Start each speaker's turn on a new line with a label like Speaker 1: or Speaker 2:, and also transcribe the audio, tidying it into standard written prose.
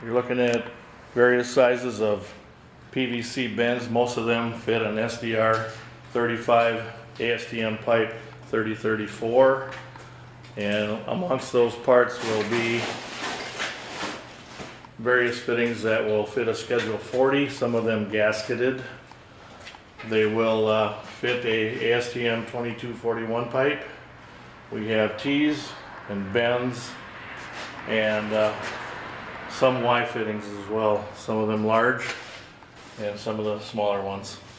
Speaker 1: You're looking at various sizes of PVC bends. Most of them fit an SDR 35 ASTM pipe 3034, and amongst those parts will be various fittings that will fit a schedule 40, some of them gasketed. They will fit a ASTM 2241 pipe. We have T's and bends and some Y fittings as well, some of them large and some of the smaller ones.